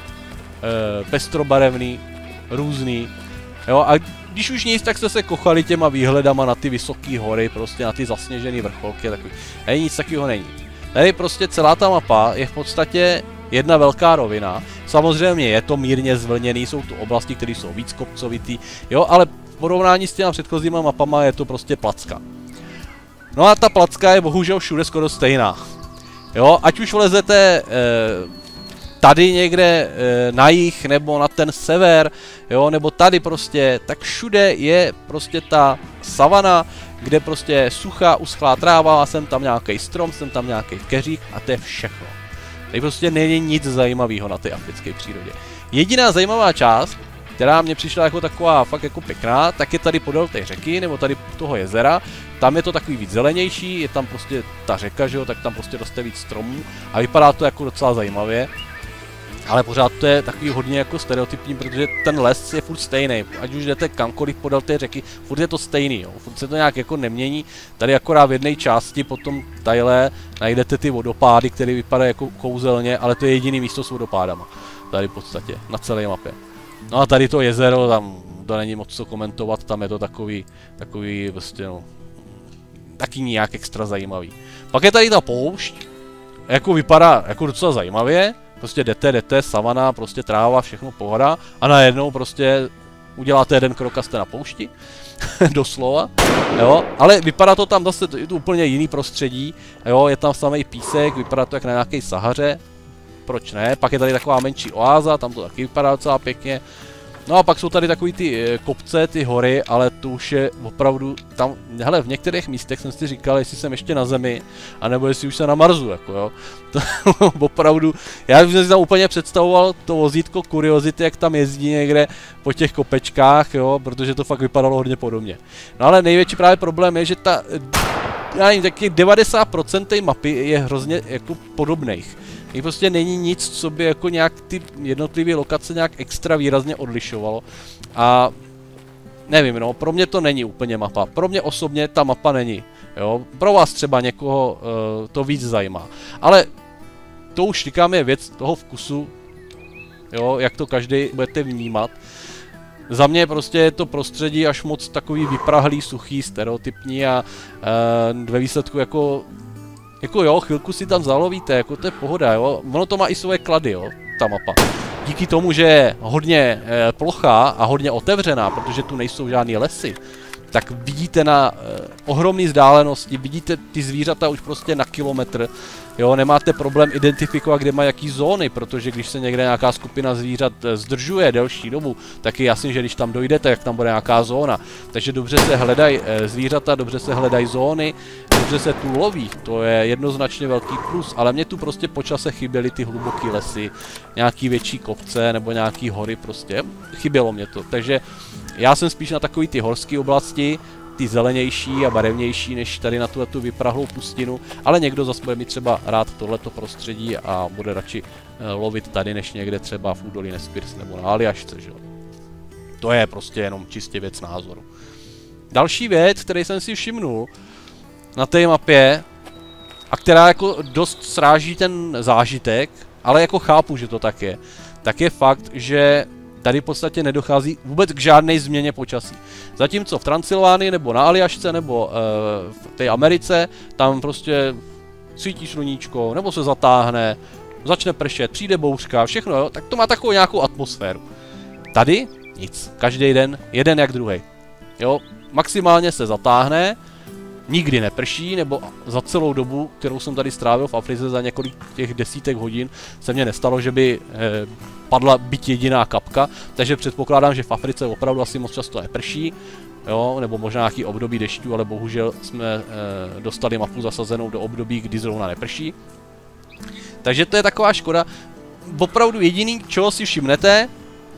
e, pestrobarevný, různý, jo, a když už nic, tak jste se kochali těma výhledama na ty vysoké hory, prostě na ty zasněžené vrcholky a takový. Tady nic takového není. Tady prostě celá ta mapa je v podstatě jedna velká rovina. Samozřejmě je to mírně zvlněný, jsou tu oblasti, které jsou víc kopcovitý, jo, ale v porovnání s těma předchozíma mapama je to prostě placka. No a ta placka je bohužel všude skoro stejná. Jo, ať už vlezete eh, tady někde e, na jih, nebo na ten sever, jo, nebo tady prostě, tak všude je prostě ta savana, kde prostě je suchá, uschlá tráva, a jsem tam nějaký strom, jsem tam nějaký keřík a to je všechno. Tady prostě není nic zajímavého na té africké přírodě. Jediná zajímavá část, která mě přišla jako taková fakt jako pěkná, tak je tady podél té řeky, nebo tady toho jezera. Tam je to takový víc zelenější, je tam prostě ta řeka, že jo, tak tam prostě roste víc stromů a vypadá to jako docela zajímavě. Ale pořád to je takový hodně jako stereotypní, protože ten les je furt stejný. Ať už jdete kamkoliv podél té řeky, furt je to stejný, jo. Furt se to nějak jako nemění. Tady akorát v jedné části potom tadyhle najdete ty vodopády, které vypadají jako kouzelně, ale to je jediný místo s vodopádama. Tady v podstatě, na celé mapě. No a tady to jezero, tam to není moc co komentovat, tam je to takový, takový prostě no, taky nějak extra zajímavý. Pak je tady ta poušť, jako vypadá jako docela zajímavě. Prostě jdete, jdete, savana, prostě tráva, všechno pohoda a najednou prostě uděláte jeden krok a jste na poušti, doslova, jo, ale vypadá to tam zase, je to úplně jiný prostředí, jo, je tam samý písek, vypadá to jak na nějaké Sahaře, proč ne, pak je tady taková menší oáza, tam to taky vypadá docela pěkně, no a pak jsou tady takový ty e, kopce, ty hory, ale to už je opravdu tam, hele, v některých místech jsem si říkal, jestli jsem ještě na Zemi, anebo jestli už jsem na Marsu, jako jo. To opravdu, já už jsem si tam úplně představoval to vozítko Curiosity, jak tam jezdí někde po těch kopečkách, jo, protože to fakt vypadalo hodně podobně. No ale největší právě problém je, že ta, já nevím, taky devadesát procent té mapy je hrozně jako podobných. I prostě není nic, co by jako nějak ty jednotlivé lokace nějak extra výrazně odlišovalo. A nevím, no, pro mě to není úplně mapa. Pro mě osobně ta mapa není. Jo? Pro vás třeba někoho uh, to víc zajímá. Ale to už říkám je věc toho vkusu, jo, jak to každý budete vnímat. Za mě prostě je to prostředí až moc takový vyprahlý, suchý, stereotypní a uh, ve výsledku jako Jako jo, chvilku si tam zalovíte, jako to je pohoda, jo. Ono to má i svoje klady, jo, ta mapa. Díky tomu, že je hodně e, plochá a hodně otevřená, protože tu nejsou žádný lesy, tak vidíte na e, ohromné vzdálenosti, vidíte ty zvířata už prostě na kilometr, jo, nemáte problém identifikovat, kde má jaký zóny, protože když se někde nějaká skupina zvířat zdržuje delší dobu, tak je jasný, že když tam dojdete, jak tam bude nějaká zóna. Takže dobře se hledají e, zvířata, dobře se hledají zóny, dobře se tu loví, to je jednoznačně velký plus, ale mě tu prostě po čase chyběly ty hluboký lesy, nějaký větší kopce nebo nějaký hory prostě, chybělo mě to, takže já jsem spíš na takový ty horské oblasti, ty zelenější a barevnější, než tady na tu vyprahlou pustinu, ale někdo zase bude mít třeba rád tohleto prostředí a bude radši uh, lovit tady, než někde třeba v údolí Nespirs nebo na Aljašce, že jo. To je prostě jenom čistě věc názoru. Další věc, který jsem si všimnul na té mapě, a která jako dost sráží ten zážitek, ale jako chápu, že to tak je, tak je fakt, že tady v podstatě nedochází vůbec k žádné změně počasí. Zatímco v Transylvánii nebo na Aljašce nebo e, v té Americe, tam prostě svítí sluníčko, nebo se zatáhne, začne pršet, přijde bouřka, všechno, jo, tak to má takovou nějakou atmosféru. Tady nic, každý den, jeden jak druhý. Jo, maximálně se zatáhne, nikdy neprší, nebo za celou dobu, kterou jsem tady strávil v Africe, za několik těch desítek hodin, se mně nestalo, že by eh, padla byť jediná kapka, takže předpokládám, že v Africe opravdu asi moc často neprší, jo, nebo možná nějaký období dešťů, ale bohužel jsme eh, dostali mapu zasazenou do období, kdy zrovna neprší. Takže to je taková škoda. Opravdu jediný, čeho si všimnete,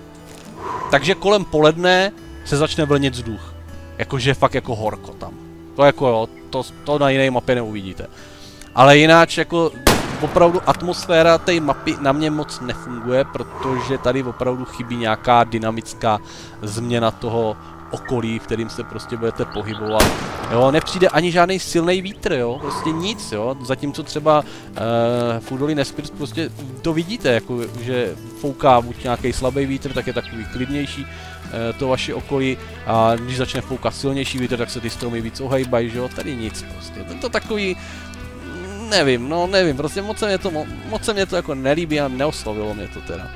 takže kolem poledne se začne vlnit vzduch. Jakože fakt jako horko tam. To jako jo, to, to na jiné mapě neuvidíte. Ale jináč jako opravdu atmosféra té mapy na mě moc nefunguje, protože tady opravdu chybí nějaká dynamická změna toho okolí, v kterým se prostě budete pohybovat. Jo, nepřijde ani žádný silný vítr, jo, prostě nic, jo, zatímco třeba e, v údolí Nespirs prostě to vidíte, jako, že fouká buď nějaký slabý vítr, tak je takový klidnější e, to vaše okolí, a když začne foukat silnější vítr, tak se ty stromy víc ohejbají, že jo, tady nic prostě, tento takový, nevím, no nevím, prostě moc se mě to, moc se mě to jako nelíbí a neoslovilo mě to teda.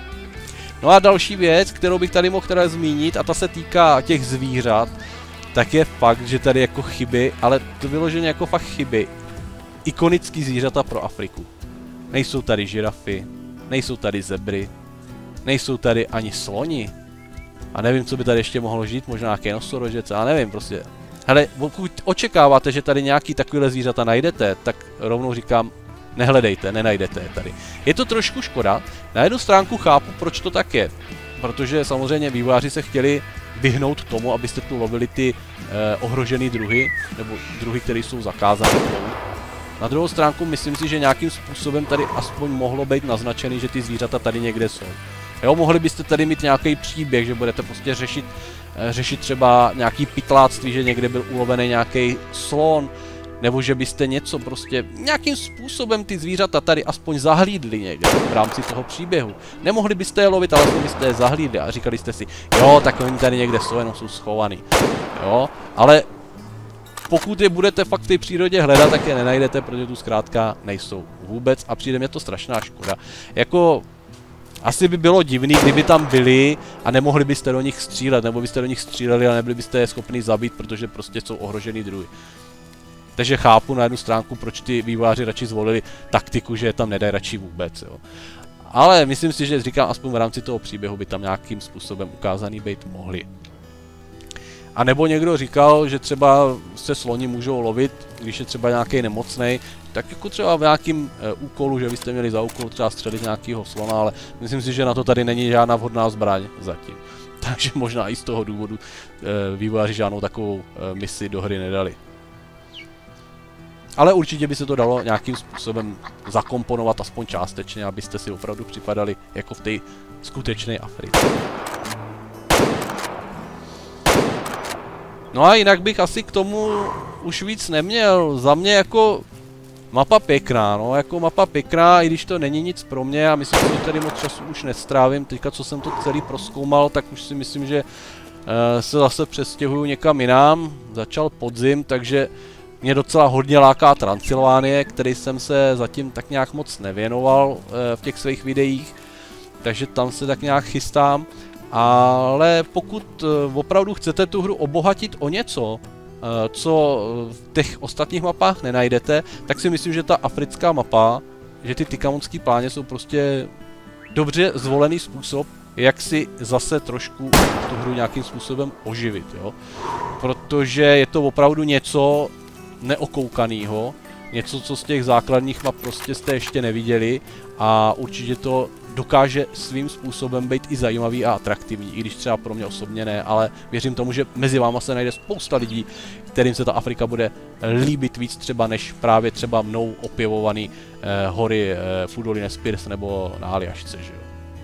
No a další věc, kterou bych tady mohl teda zmínit, a ta se týká těch zvířat, tak je fakt, že tady jako chyby, ale to vyloženě jako fakt chyby, ikonický zvířata pro Afriku. Nejsou tady žirafy, nejsou tady zebry, nejsou tady ani sloni. A nevím, co by tady ještě mohlo žít, možná nějaký nosorožec, a nevím prostě. Hele, pokud očekáváte, že tady nějaký takovýhle zvířata najdete, tak rovnou říkám, nehledejte, nenajdete je tady. Je to trošku škoda, na jednu stránku chápu, proč to tak je. Protože samozřejmě vývojáři se chtěli vyhnout tomu, abyste tu lovili ty eh, ohrožené druhy, nebo druhy, které jsou zakázané. Na druhou stránku myslím si, že nějakým způsobem tady aspoň mohlo být naznačený, že ty zvířata tady někde jsou. Jo, mohli byste tady mít nějaký příběh, že budete prostě řešit, eh, řešit třeba nějaký pytláctví, že někde byl ulovený nějaký slon, nebo že byste něco prostě nějakým způsobem ty zvířata tady aspoň zahlídli někde v rámci toho příběhu. Nemohli byste je lovit, ale aspoň byste je zahlídli a říkali jste si, jo, tak oni tady někde jsou, jenom jsou schovaný. Jo, ale pokud je budete fakt v té přírodě hledat, tak je nenajdete, protože tu zkrátka nejsou vůbec a přijde mě to strašná škoda. Jako asi by bylo divný, kdyby tam byli a nemohli byste do nich střílet, nebo byste do nich stříleli a nebyli byste je schopni zabít, protože prostě jsou ohrožený druhy. Takže chápu na jednu stránku, proč ty vývojáři radši zvolili taktiku, že je tam nedají radši vůbec, jo. Ale myslím si, že říkám, aspoň v rámci toho příběhu by tam nějakým způsobem ukázaný být mohli. A nebo někdo říkal, že třeba se sloni můžou lovit, když je třeba nějaký nemocnej, tak jako třeba v nějakým e, úkolu, že byste měli za úkol třeba střelit nějakého slona, ale myslím si, že na to tady není žádná vhodná zbraň zatím. Takže možná i z toho důvodu e, vývojáři žádnou takovou e, misi do hry nedali. Ale určitě by se to dalo nějakým způsobem zakomponovat aspoň částečně, abyste si opravdu připadali jako v té skutečné Africe. No a jinak bych asi k tomu už víc neměl. Za mě jako mapa pěkná, no, jako mapa pěkná, i když to není nic pro mě a myslím si, že tady moc času už nestrávím. Teďka, co jsem to celý prozkoumal, tak už si myslím, že uh, se zase přestěhuju někam jinam. Začal podzim, takže mě docela hodně láká Transylvánie, který jsem se zatím tak nějak moc nevěnoval uh, v těch svých videích, takže tam se tak nějak chystám. Ale pokud uh, opravdu chcete tu hru obohatit o něco, co v těch ostatních mapách nenajdete, tak si myslím, že ta africká mapa, že ty Tykamonský pláně jsou prostě dobře zvolený způsob, jak si zase trošku tu hru nějakým způsobem oživit, jo. Protože je to opravdu něco neokoukaného, něco, co z těch základních map prostě jste ještě neviděli a určitě to dokáže svým způsobem být i zajímavý a atraktivní, i když třeba pro mě osobně ne, ale věřím tomu, že mezi váma se najde spousta lidí, kterým se ta Afrika bude líbit víc třeba než právě třeba mnou opěvovaný eh, hory eh, Fudolin Spears nebo na Aljašce, že jo.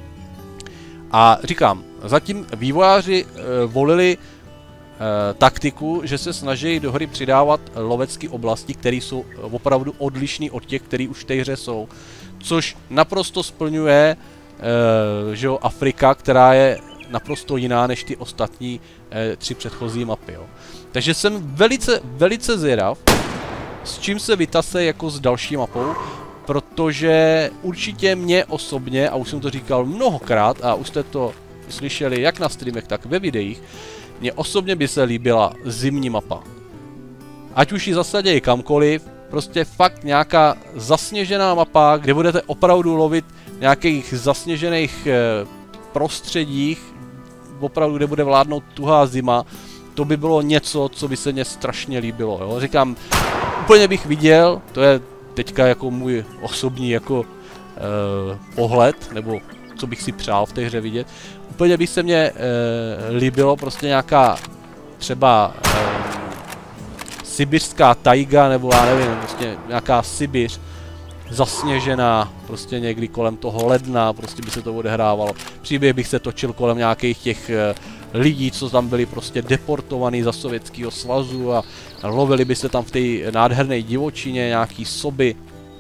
A říkám, zatím vývojáři eh, volili eh, taktiku, že se snaží do hry přidávat lovecké oblasti, které jsou opravdu odlišné od těch, které už v té hře jsou. Což naprosto splňuje e, že jo, Afrika, která je naprosto jiná než ty ostatní e, tři předchozí mapy. Jo. Takže jsem velice, velice zvědav, s čím se vytase jako s další mapou, protože určitě mě osobně, a už jsem to říkal mnohokrát, a už jste to slyšeli jak na streamech, tak ve videích, mně osobně by se líbila zimní mapa. Ať už ji zasadějí kamkoliv, prostě fakt nějaká zasněžená mapa, kde budete opravdu lovit v nějakých zasněžených e, prostředích, opravdu, kde bude vládnout tuhá zima, to by bylo něco, co by se mně strašně líbilo, jo. Říkám, úplně bych viděl, to je teďka jako můj osobní jako e, pohled, nebo co bych si přál v té hře vidět, úplně by se mně e, líbilo prostě nějaká třeba e, sibiřská tajga, nebo já nevím, prostě nějaká Sibiř zasněžená, prostě někdy kolem toho ledna, prostě by se to odehrávalo. Příběh bych se točil kolem nějakých těch e, lidí, co tam byli prostě deportovaní za Sovětského svazu a lovili by se tam v té nádherné divočině nějaký soby.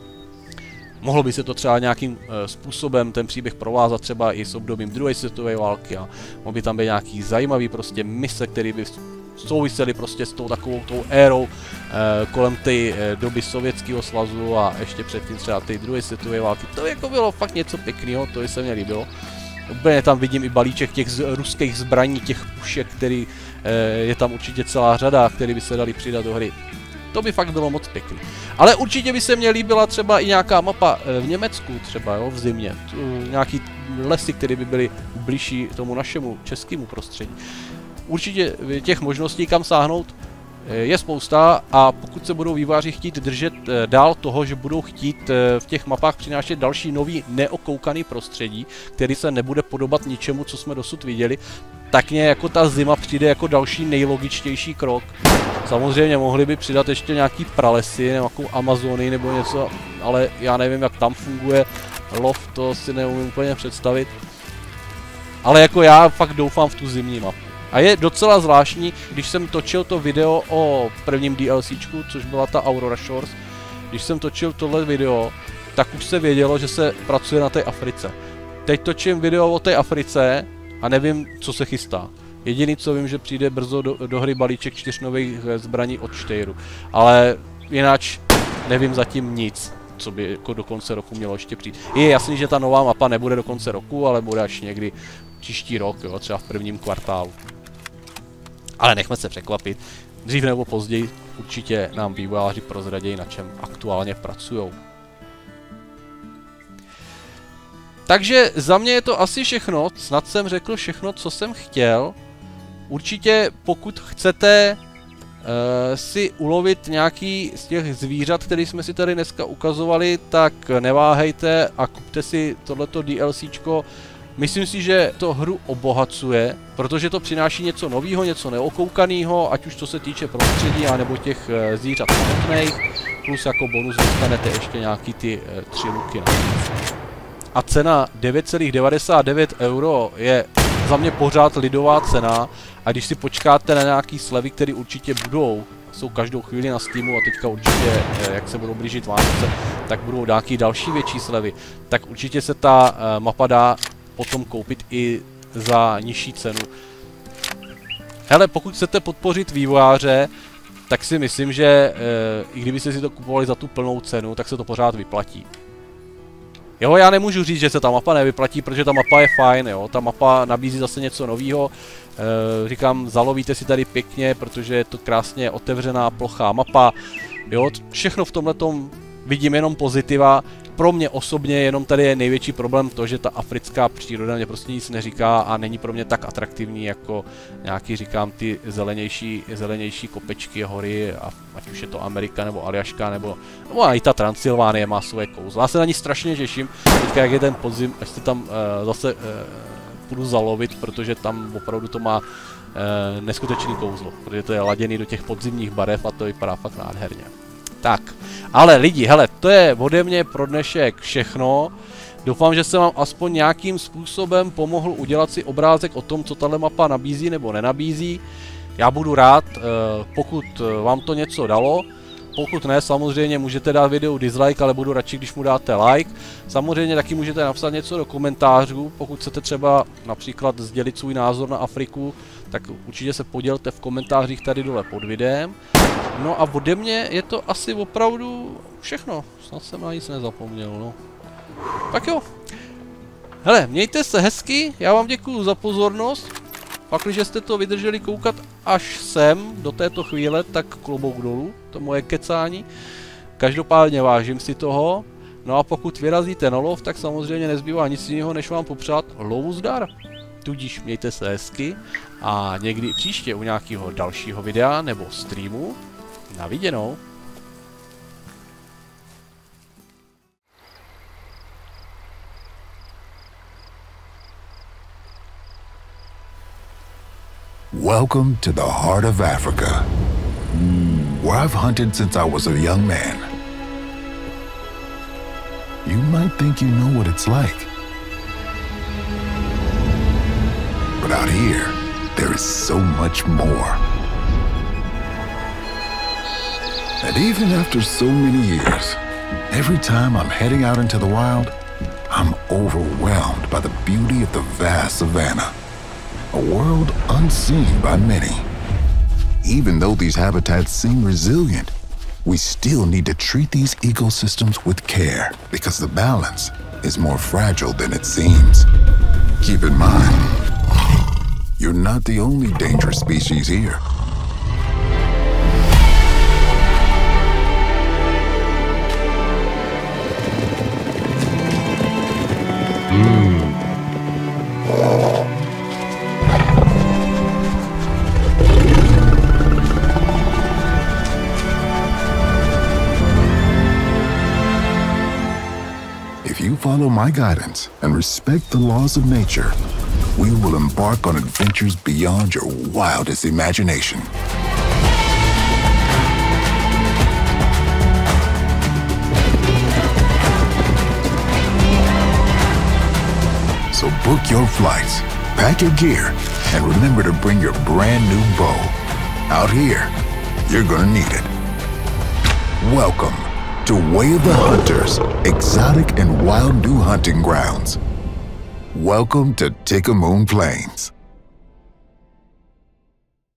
Mohlo by se to třeba nějakým e, způsobem ten příběh provázat třeba i s obdobím druhé světové války a mohl by tam být nějaký zajímavý prostě mise, který by souvisely prostě s tou takovou tou érou e, kolem té e, doby Sovětského svazu a ještě předtím třeba té druhé světové války. To jako bylo fakt něco pěkného, to se mně líbilo. Úplně tam vidím i balíček těch z, ruských zbraní, těch pušek, který e, je tam určitě celá řada, který by se dali přidat do hry. To by fakt bylo moc pěkný. Ale určitě by se mně líbila třeba i nějaká mapa e, v Německu třeba, jo, v zimě. Tu, nějaký lesy, které by byly bližší tomu našemu českému prostředí. Určitě těch možností, kam sáhnout, je spousta a pokud se budou vývojáři chtít držet dál toho, že budou chtít v těch mapách přinášet další nový neokoukaný prostředí, který se nebude podobat ničemu, co jsme dosud viděli, tak mě jako ta zima přijde jako další nejlogičtější krok. Samozřejmě mohli by přidat ještě nějaký pralesy, nějakou Amazonii nebo něco, ale já nevím, jak tam funguje lov, to si neumím úplně představit. Ale jako já fakt doufám v tu zimní mapu. A je docela zvláštní, když jsem točil to video o prvním DLCčku, což byla ta Aurora Shores, když jsem točil tohle video, tak už se vědělo, že se pracuje na té Africe. Teď točím video o té Africe a nevím, co se chystá. Jediný, co vím, že přijde brzo do, do hry balíček čtyř nových zbraní od Steyru. Ale jinak nevím zatím nic, co by jako do konce roku mělo ještě přijít. Je jasný, že ta nová mapa nebude do konce roku, ale bude až někdy příští rok, jo, třeba v prvním kvartálu. Ale nechme se překvapit, dřív nebo později určitě nám vývojáři prozradějí, na čem aktuálně pracují. Takže za mě je to asi všechno, snad jsem řekl všechno, co jsem chtěl. Určitě pokud chcete uh, si ulovit nějaký z těch zvířat, který jsme si tady dneska ukazovali, tak neváhejte a kupte si tohleto DLCčko. Myslím si, že to hru obohacuje, protože to přináší něco nového, něco neokoukaného, ať už co se týče prostředí, anebo těch zvířat samotných. plus jako bonus dostanete ještě nějaký ty e, tři luky. A cena devět celá devadesát devět euro je za mě pořád lidová cena a když si počkáte na nějaký slevy, které určitě budou, jsou každou chvíli na Steamu a teďka určitě, jak se budou blížit Vánoce, tak budou nějaký další větší slevy, tak určitě se ta uh, mapa dá potom koupit i za nižší cenu. Hele, pokud chcete podpořit vývojáře, tak si myslím, že uh, i kdybyste si to kupovali za tu plnou cenu, tak se to pořád vyplatí. Jo, já nemůžu říct, že se ta mapa nevyplatí, protože ta mapa je fajn, jo, ta mapa nabízí zase něco nového. E, říkám, zalovíte si tady pěkně, protože je to krásně otevřená, plochá mapa. Jo, všechno v tomhletom vidím jenom pozitiva. Pro mě osobně jenom tady je největší problém to, že ta africká příroda mě prostě nic neříká a není pro mě tak atraktivní jako nějaký, říkám, ty zelenější, zelenější kopečky, hory, a ať už je to Amerika nebo Aljaška, nebo, nebo i ta Transylvánie má své kouzlo. Já se na ní strašně těším, teďka jak je ten podzim, až se tam uh, zase uh, půjdu zalovit, protože tam opravdu to má uh, neskutečný kouzlo, protože to je laděný do těch podzimních barev a to vypadá fakt nádherně. Tak, ale lidi, hele, to je ode mě pro dnešek všechno. Doufám, že jsem vám aspoň nějakým způsobem pomohl udělat si obrázek o tom, co tahle mapa nabízí nebo nenabízí. Já budu rád, pokud vám to něco dalo. Pokud ne, samozřejmě můžete dát videu dislike, ale budu radši, když mu dáte like. Samozřejmě taky můžete napsat něco do komentářů, pokud chcete třeba například sdělit svůj názor na Afriku, tak určitě se podělte v komentářích tady dole pod videem. No a ode mě je to asi opravdu všechno. Snad jsem na nic nezapomněl, no. Tak jo. Hele, mějte se hezky, já vám děkuju za pozornost. Pakliže jste to vydrželi koukat až sem, do této chvíle, tak klobouk dolů, to moje kecání. Každopádně vážím si toho. No a pokud vyrazíte na lov, tak samozřejmě nezbývá nic jiného, než vám popřát lovu zdar. Tudíž mějte se hezky a někdy příště u nějakého dalšího videa nebo streamu na viděnou. Welcome to the heart of Africa, where I've hunted since I was a young man. You might think you know what it's like, but out here, there is so much more. And even after so many years, every time I'm heading out into the wild, I'm overwhelmed by the beauty of the vast savanna. A world unseen by many. Even though these habitats seem resilient, we still need to treat these ecosystems with care because the balance is more fragile than it seems. Keep in mind, you're not the only dangerous species here. Mm. If you follow my guidance and respect the laws of nature, we will embark on adventures beyond your wildest imagination. So book your flights, pack your gear, and remember to bring your brand new bow. Out here, you're gonna need it. Welcome to Way of the Hunters, exotic and wild new hunting grounds. Welcome to Tickamoon Plains.